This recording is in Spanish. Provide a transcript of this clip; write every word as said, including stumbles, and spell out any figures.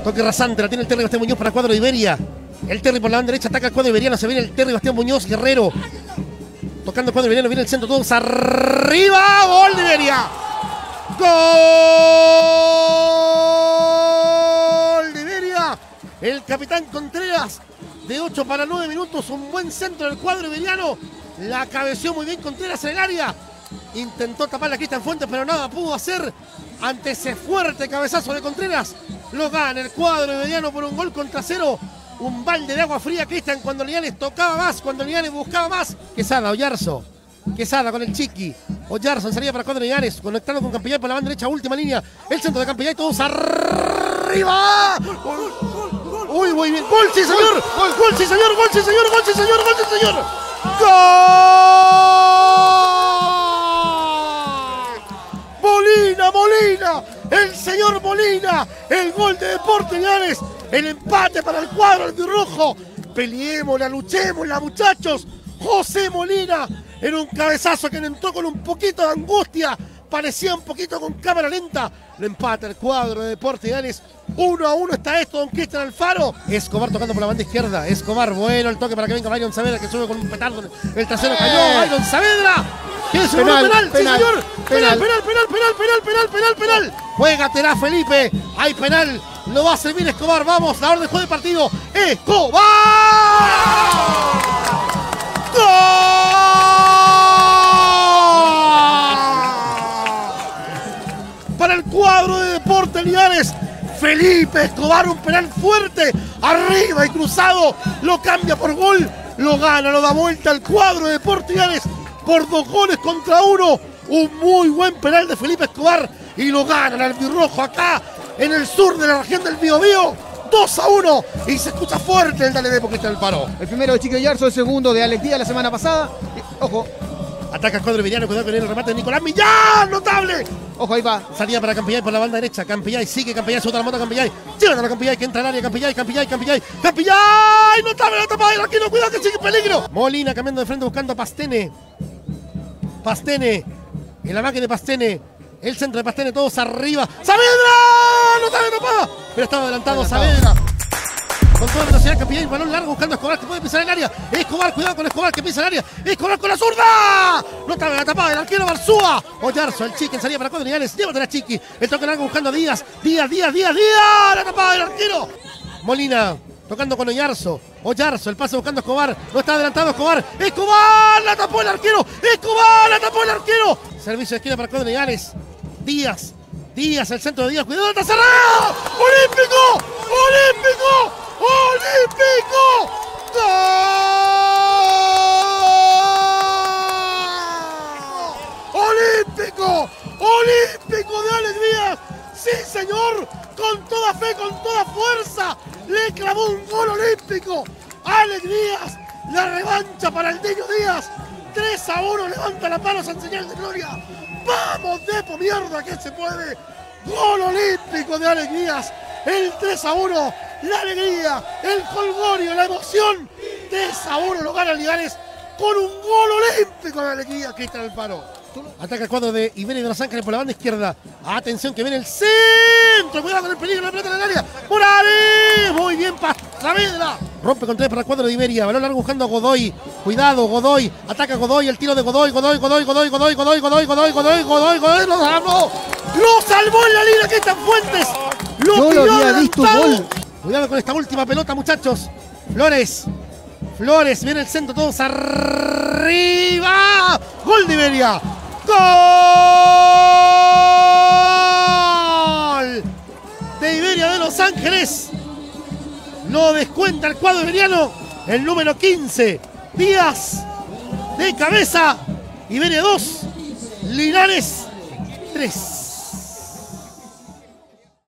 Toque rasante, la tiene el Terry Bastián Muñoz para el cuadro de Iberia. El Terry por la banda derecha ataca el cuadro iberiano. Se viene el Terry Bastián Muñoz, Guerrero. Tocando el cuadro iberiano, viene el centro, todos arriba. Gol de Iberia. Gol de Iberia. El capitán Contreras de ocho para nueve minutos. Un buen centro del cuadro iberiano. La cabeció muy bien Contreras en el área. Intentó tapar la Cristian Fuentes, pero nada pudo hacer ante ese fuerte cabezazo de Contreras. Lo gana el cuadro iberiano por un gol contra cero. Un balde de agua fría, Cristian, cuando Lianes tocaba más, cuando Lianes buscaba más. Quesada, Oyarzo. Quesada con el Chiqui. Oyarzo en salida para cuadro Lianes, conectando con Campillay por la banda derecha, última línea. El centro de Campillay, todos arriba. Gol, gol, gol. Uy, muy bien. Gol, sí, señor. Gol, gol, sí, señor. Gol, sí, señor. Gol, sí, señor. Gol, sí, señor. ¡Gol! Molina, Molina. El señor Molina. El gol de Deportes Lianes. El empate para el cuadro albirrojo. Peleémosla, luchémosla, muchachos. José Molina en un cabezazo que le entró con un poquito de angustia. Parecía un poquito con cámara lenta. Lo empata el cuadro de Deportes Lianes. Uno a uno está esto, don Cristian Alfaro. Escobar tocando por la banda izquierda. Escobar, bueno el toque para que venga Byron Saavedra, que sube con un petardo. El trasero cayó. Byron Saavedra. ¿Qué es penal, penal, penal, sí, señor. Penal, penal, penal, penal, penal, penal, penal, penal. Juégatela, Felipe. Hay penal. Lo va a servir Escobar. Vamos, la orden de juego de partido. ¡Escobar! ¡Gol! Para el cuadro de Deportes Lianes. Felipe Escobar, un penal fuerte. Arriba y cruzado. Lo cambia por gol. Lo gana, lo da vuelta al cuadro de Deportes Lianes por dos goles contra uno. Un muy buen penal de Felipe Escobar. Y lo gana el albirrojo acá en el sur de la región del Biobío, dos a uno, y se escucha fuerte el Dale Depo que está en el paro. El primero de Chiqui Oyarzo, el segundo de Alex Díaz la semana pasada. Ojo. Ataca el cuadro iberiano, cuidado con el remate de Nicolás Millán, notable. Ojo, ahí va. Salida para Campillay por la banda derecha. Campillay sigue, Campillay suelta la moto a Campillay. Llega a la Campillay que entra al área. Campillay, Campillay, Campillay. Campillay, notable la tapada del arquero, cuidado que sigue en peligro. Molina cambiando de frente buscando a Pastene. Pastene, en la máquina de Pastene. El centro de Pastene, todos arriba. ¡Saavedra! ¡Notable tapada! Pero estaba adelantado Saavedra. Con toda velocidad, Campillay, balón largo buscando a Escobar que puede pisar el área. Escobar, cuidado con Escobar que pisa el área. Escobar con la zurda. Notable la tapada del arquero Barzúa. Oyarzo, el Chiqui en salida para cuadro Lianes. Llévatela, Chiqui. El toque largo buscando a Díaz. Díaz, Díaz, Díaz, Díaz. La tapada del arquero. Molina tocando con Oyarzo. Oyarzo, el pase buscando a Escobar. No está adelantado Escobar. Escobar, la tapó el arquero. Escobar, la tapó el arquero. Servicio de esquina para cuadro Lianes. Díaz, Díaz, el centro de Díaz, cuidado, está cerrado. ¡Olímpico! ¡Olímpico! ¡Olímpico! ¡Gol! ¡Olímpico! ¡Olímpico de Alex Díaz! ¡Sí, señor! Con toda fe, con toda fuerza, le clavó un gol olímpico. Alex Díaz, la revancha para el Niño Díaz. tres a uno, levanta la mano en señal de gloria. ¡Vamos, Depo, mierda, que se puede! Gol olímpico de Alex Díaz. El tres a uno, la alegría, el colgorio, la emoción. tres a uno lo gana Lianes con un gol olímpico de Alex Díaz. Que está en el paro. Ataca el cuadro de Iberia de Los Ángeles por la banda izquierda. Atención que viene el centro. Cuidado con el peligro, la pelota en el área. Morales. Muy bien para Saavedra. Rompe con tres para el cuadro de Iberia. Balón largo buscando a Godoy. Cuidado, Godoy. Ataca Godoy. El tiro de Godoy. Godoy, Godoy, Godoy, Godoy, Godoy, Godoy, Godoy, Godoy, Godoy, Godoy. Lo salvó. Lo salvó en la línea que está Fuentes. Lo Yo lo había visto gol. Cuidado con esta última pelota, muchachos. Flores. Flores. Viene el centro. Todos arriba. Gol de Iberia. ¡Gol! De Iberia de Los Ángeles. Lo descuenta el cuadro iberiano. El número quince. Díaz. De cabeza. Iberia dos. Linares tres.